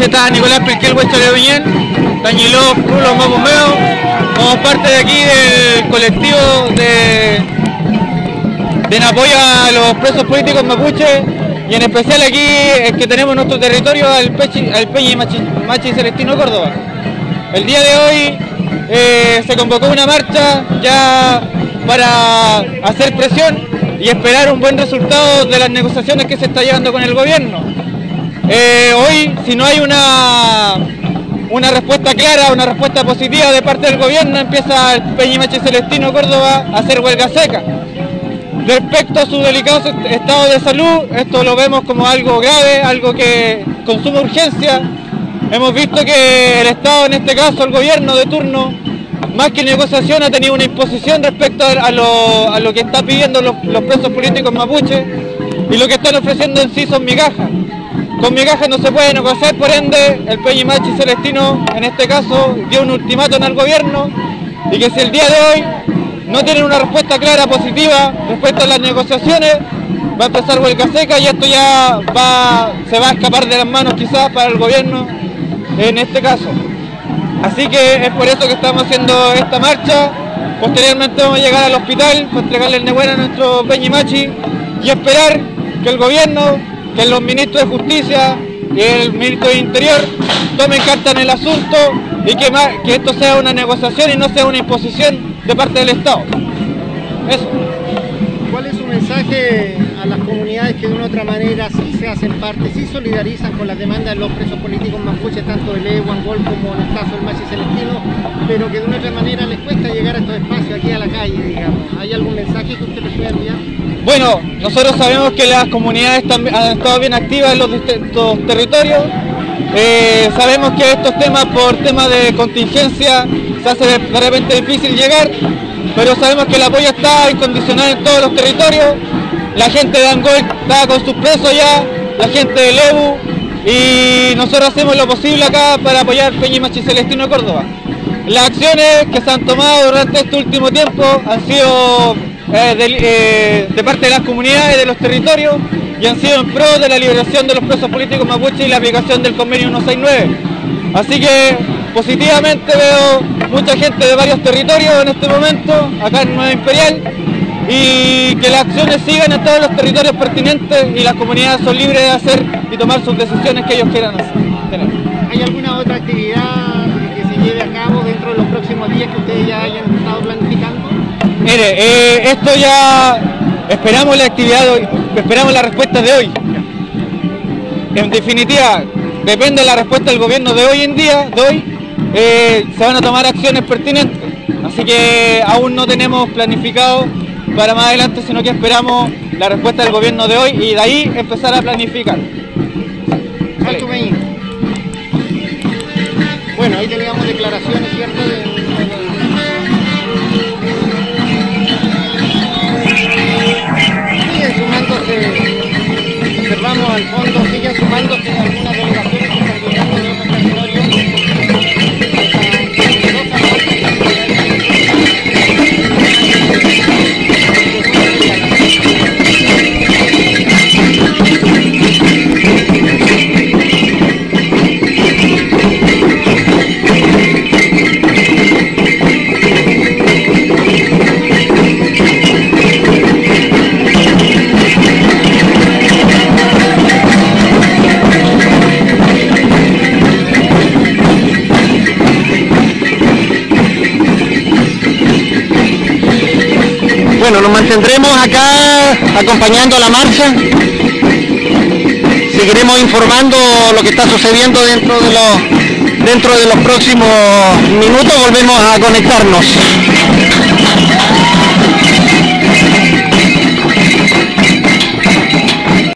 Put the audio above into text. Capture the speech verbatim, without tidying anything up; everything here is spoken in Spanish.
está Nicolás Pelquel, Huecho de Viñén, Tañiló, Rulo, Mapumeo. Somos parte de aquí del colectivo de, de en apoyo a los presos políticos mapuches, y en especial aquí es que tenemos en nuestro territorio al, Pechi, al Peñi Machi, Machi Celestino Córdoba. El día de hoy eh, se convocó una marcha ya para hacer presión y esperar un buen resultado de las negociaciones que se está llevando con el gobierno. Eh, hoy, si no hay una, una respuesta clara, una respuesta positiva de parte del gobierno, empieza el Peñi Machi Celestino Córdoba a hacer huelga seca. Respecto a su delicado estado de salud, esto lo vemos como algo grave, algo que consume urgencia. Hemos visto que el Estado, en este caso el gobierno de turno, más que negociación, ha tenido una imposición respecto a lo, a lo que están pidiendo los, los presos políticos mapuches, y lo que están ofreciendo en sí son migajas. Con migajas no se puede negociar, por ende el Peñi Machi Celestino en este caso dio un ultimátum al gobierno, y que si el día de hoy no tienen una respuesta clara, positiva respecto a las negociaciones, va a empezar huelga seca, y esto ya va, se va a escapar de las manos quizás para el gobierno en este caso. Así que es por eso que estamos haciendo esta marcha. Posteriormente vamos a llegar al hospital para entregarle el Nehuena a nuestro Peñi Machi y esperar que el gobierno, que los ministros de Justicia y el ministro de Interior tomen carta en el asunto, y que, más, que esto sea una negociación y no sea una imposición de parte del Estado. Eso. ¿Cuál es su mensaje a las comunidades que de una u otra manera sí se hacen parte, sí solidarizan con las demandas de los presos políticos mapuches, tanto de Leo, Angol como en el caso del Machi Celestino, pero que de una u otra manera les cuesta llegar a estos espacios, aquí a la calle, digamos? ¿Hay algún mensaje que usted les pueda enviar? Bueno, nosotros sabemos que las comunidades han estado bien activas en los distintos territorios. Eh, sabemos que estos temas, por temas de contingencia, se hace de repente difícil llegar, pero sabemos que el apoyo está incondicional en todos los territorios. La gente de Angol está con sus presos ya, la gente de Lebu, y nosotros hacemos lo posible acá para apoyar Peñi Machi Celestino Córdoba. Las acciones que se han tomado durante este último tiempo han sido eh, de, eh, de parte de las comunidades, de los territorios, y han sido en pro de la liberación de los presos políticos mapuches y la aplicación del convenio ciento sesenta y nueve. Así que positivamente veo mucha gente de varios territorios en este momento, acá en Nueva Imperial, y que las acciones sigan en todos los territorios pertinentes, y las comunidades son libres de hacer y tomar sus decisiones que ellos quieran hacer. ¿Hay alguna otra actividad que se lleve a cabo dentro de los próximos días que ustedes ya hayan estado planificando? Mire, eh, esto ya esperamos la actividad de hoy, esperamos la respuesta de hoy. En definitiva, depende de la respuesta del gobierno de hoy en día, de hoy, eh, se van a tomar acciones pertinentes. Así que aún no tenemos planificado para más adelante, sino que esperamos la respuesta del gobierno de hoy y de ahí empezar a planificar. Vale. Bueno, ahí teníamos declaraciones, ¿cierto? De... Siguen sumándose, observamos al fondo, siguen sumándose algunas delegaciones que están llegando de otros territorios. Bueno, nos mantendremos acá acompañando la marcha. Seguiremos informando lo que está sucediendo dentro de los, dentro de los próximos minutos. Volvemos a conectarnos.